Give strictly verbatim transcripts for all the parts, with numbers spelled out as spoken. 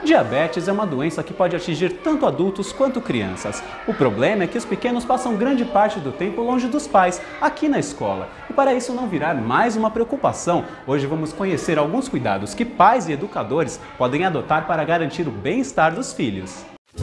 Diabetes é uma doença que pode atingir tanto adultos quanto crianças. O problema é que os pequenos passam grande parte do tempo longe dos pais, aqui na escola. E para isso não virar mais uma preocupação, hoje vamos conhecer alguns cuidados que pais e educadores podem adotar para garantir o bem-estar dos filhos.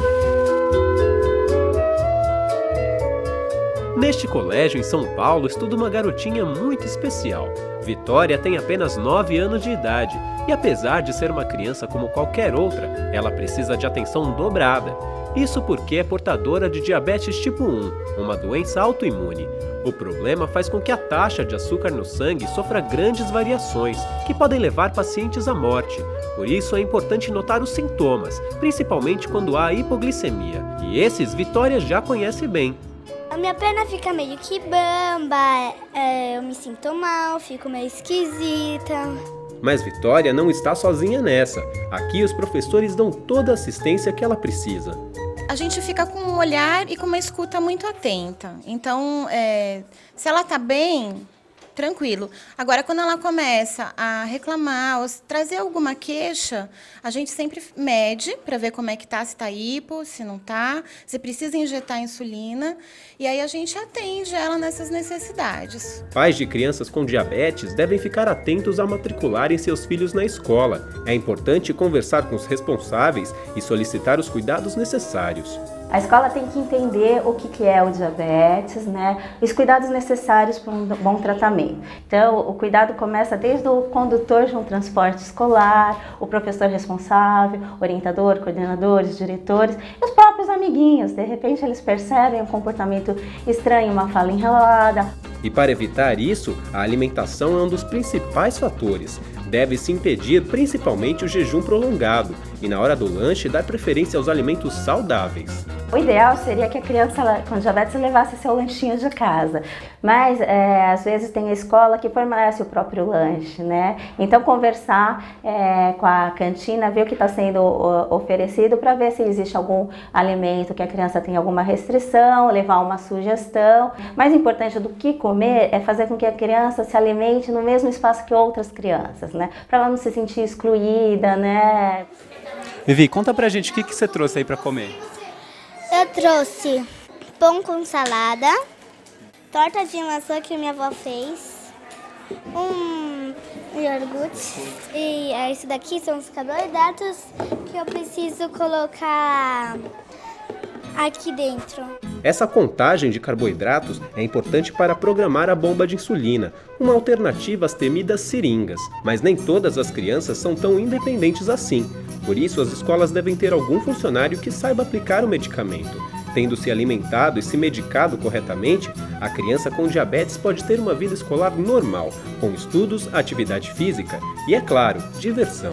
Neste colégio em São Paulo estuda uma garotinha muito especial. Vitória tem apenas nove anos de idade e, apesar de ser uma criança como qualquer outra, ela precisa de atenção dobrada. Isso porque é portadora de diabetes tipo um, uma doença autoimune. O problema faz com que a taxa de açúcar no sangue sofra grandes variações, que podem levar pacientes à morte. Por isso é importante notar os sintomas, principalmente quando há hipoglicemia. E esses Vitória já conhece bem. A minha perna fica meio que bamba, é, eu me sinto mal, fico meio esquisita. Mas Vitória não está sozinha nessa. Aqui os professores dão toda a assistência que ela precisa. A gente fica com um olhar e com uma escuta muito atenta. Então, é, se ela está bem, tranquilo. Agora, quando ela começa a reclamar ou trazer alguma queixa, a gente sempre mede para ver como é que tá, se está hipo, se não está, se precisa injetar insulina, e aí a gente atende ela nessas necessidades. Pais de crianças com diabetes devem ficar atentos a matricularem seus filhos na escola. É importante conversar com os responsáveis e solicitar os cuidados necessários. A escola tem que entender o que é o diabetes, né? Os cuidados necessários para um bom tratamento. Então, o cuidado começa desde o condutor de um transporte escolar, o professor responsável, orientador, coordenadores, diretores e os próprios amiguinhos. De repente, eles percebem um comportamento estranho, uma fala enrolada. E para evitar isso, a alimentação é um dos principais fatores. Deve-se impedir principalmente o jejum prolongado e, na hora do lanche, dar preferência aos alimentos saudáveis. O ideal seria que a criança com diabetes levasse seu lanchinho de casa, mas é, às vezes tem a escola que fornece o próprio lanche, né? Então conversar é, com a cantina, ver o que está sendo o, oferecido para ver se existe algum alimento que a criança tem alguma restrição, levar uma sugestão. Mais importante do que comer é fazer com que a criança se alimente no mesmo espaço que outras crianças, né? Para ela não se sentir excluída, né? Vivi, conta pra gente o que, que você trouxe aí para comer. Eu trouxe pão com salada, torta de maçã que minha avó fez, um iogurte e isso daqui são os carboidratos que eu preciso colocar aqui dentro. Essa contagem de carboidratos é importante para programar a bomba de insulina, uma alternativa às temidas seringas. Mas nem todas as crianças são tão independentes assim. Por isso, as escolas devem ter algum funcionário que saiba aplicar o medicamento. Tendo se alimentado e se medicado corretamente, a criança com diabetes pode ter uma vida escolar normal, com estudos, atividade física e, é claro, diversão.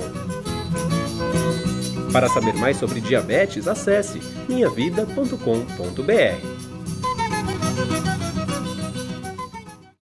Para saber mais sobre diabetes, acesse minha vida ponto com ponto br.